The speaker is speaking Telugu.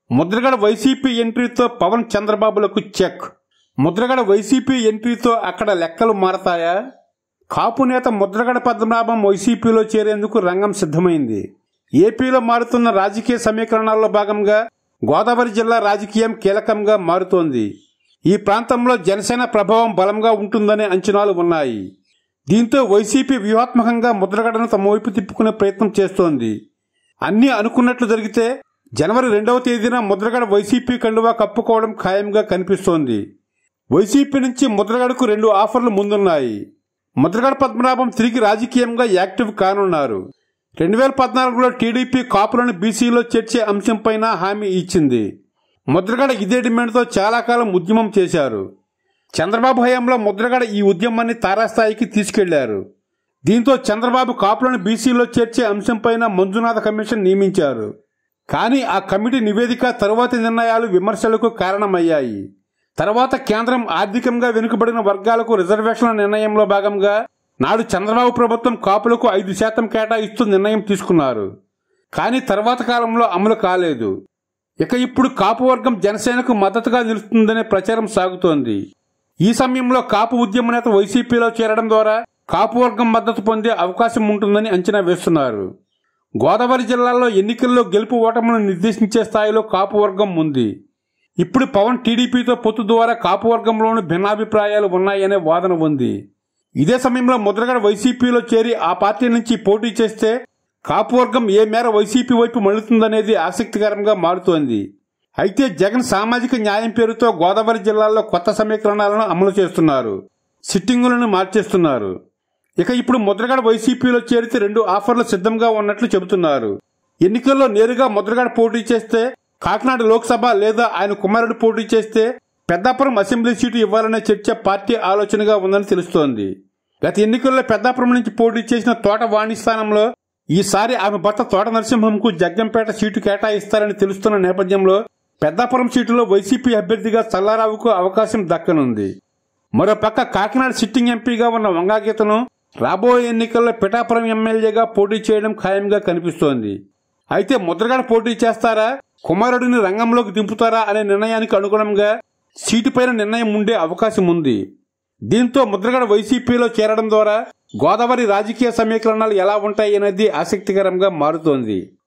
ముద్రగడ వైసీపీ ఎంట్రీతో పవన్ చంద్రబాబులకు చెక్. ముద్రగడ వైసీపీ ఎంట్రీతో అక్కడ లెక్కలు మారతాయా? కాపు నేత ముద్రగడ పద్మనాభం వైసీపీలో చేరేందుకు రంగం సిద్ధమైంది. ఏపీలో మారుతున్న రాజకీయ సమీకరణాల్లో భాగంగా గోదావరి జిల్లా రాజకీయం కీలకంగా మారుతోంది. ఈ ప్రాంతంలో జనసేన ప్రభావం బలంగా ఉంటుందనే అంచనాలు ఉన్నాయి. దీంతో వైసీపీ వ్యూహాత్మకంగా ముద్రగడను తమ వైపు తిప్పుకునే ప్రయత్నం చేస్తోంది. అన్నీ అనుకున్నట్లు జరిగితే జనవరి 2వ తేదీన ముద్రగడ వైసీపీ కండువా కప్పుకోవడం ఖాయంగా కనిపిస్తోంది. వైసీపీ నుంచి ముద్రగడకు 2 ఆఫర్లు ముందున్నాయి. ముద్రగడ పద్మనాభం తిరిగి రాజకీయంగా యాక్టివ్ కానున్నారు. 2014లో టీడీపీ కాపులను బీసీలో చేర్చే అంశంపైన హామీ ఇచ్చింది. ముద్రగడ ఇదే డిమాండ్తో చాలా కాలం ఉద్యమం చేశారు. చంద్రబాబు హయాంలో ముద్రగడ ఈ ఉద్యమాన్ని తారాస్థాయికి తీసుకెళ్లారు. దీంతో చంద్రబాబు కాపులను బీసీలో చేర్చే అంశంపైన మంజునాథ కమిషన్ నియమించారు. కానీ ఆ కమిటీ నివేదిక తరువాతి నిర్ణయాలు విమర్శలకు కారణమయ్యాయి. తర్వాత కేంద్రం ఆర్థికంగా వెనుకబడిన వర్గాలకు రిజర్వేషన్ల నిర్ణయంలో భాగంగా నాడు చంద్రబాబు ప్రభుత్వం కాపులకు 5% కేటాయిస్తూ నిర్ణయం తీసుకున్నారు. కానీ తర్వాత కాలంలో అమలు కాలేదు. ఇక ఇప్పుడు కాపు వర్గం జనసేనకు మద్దతుగా నిలుస్తుందనే ప్రచారం సాగుతోంది. ఈ సమయంలో కాపు ఉద్యమ నేత వైసీపీలో చేరడం ద్వారా కాపు వర్గం మద్దతు పొందే అవకాశం ఉంటుందని అంచనా వేస్తున్నారు. గోదావరి జిల్లాలో ఎన్నికల్లో గెలుపు ఓటములను నిర్దేశించే స్థాయిలో కాపు వర్గం ఉంది. ఇప్పుడు పవన్ టీడీపీతో పొత్తు ద్వారా కాపు వర్గంలోనూ భిన్నాభిప్రాయాలు ఉన్నాయనే వాదన ఉంది. ఇదే సమయంలో ముద్రగడ వైసీపీలో చేరి ఆ పార్టీ నుంచి పోటీ చేస్తే కాపు వర్గం ఏ మేర వైసీపీ వైపు మళ్లుతుందనేది ఆసక్తికరంగా మారుతోంది. అయితే జగన్ సామాజిక న్యాయం పేరుతో గోదావరి జిల్లాలో కొత్త సమీకరణాలను అమలు చేస్తున్నారు. సిట్టింగులను మార్చేస్తున్నారు. ఇక ఇప్పుడు ముద్రగడ వైసీపీలో చేరితే 2 ఆఫర్లు సిద్ధంగా ఉన్నట్లు చెబుతున్నారు. ఎన్నికల్లో నేరుగా ముద్రగడ పోటీ చేస్తే కాకినాడ లోక్సభ లేదా ఆయన కుమారుడు పోటీ చేస్తే పెద్దాపురం అసెంబ్లీ సీటు ఇవ్వాలనే చర్చ పార్టీ ఆలోచనగా ఉందని తెలుస్తోంది. గత ఎన్నికల్లో పెద్దాపురం నుంచి పోటీ చేసిన తోట వాణి స్థానంలో ఈసారి ఆమె భర్త తోట నరసింహంకు జగ్గంపేట సీటు కేటాయిస్తారని తెలుస్తున్న నేపథ్యంలో పెద్దాపురం సీటులో వైసీపీ అభ్యర్థిగా చల్లారావుకు అవకాశం దక్కనుంది. మరోపక్క కాకినాడ సిట్టింగ్ ఎంపీగా ఉన్న వంగాగీతను రాబోయే ఎన్నికల్లో పిఠాపురం ఎమ్మెల్యేగా పోటీ చేయడం ఖాయంగా కనిపిస్తోంది. అయితే ముద్రగడ పోటీ చేస్తారా, కుమారుడిని రంగంలోకి దింపుతారా అనే నిర్ణయానికి అనుగుణంగా సీటుపైన నిర్ణయం ఉండే అవకాశం ఉంది. దీంతో ముద్రగడ వైసీపీలో చేరడం ద్వారా గోదావరి రాజకీయ సమీకరణాలు ఎలా ఉంటాయనేది ఆసక్తికరంగా మారుతోంది.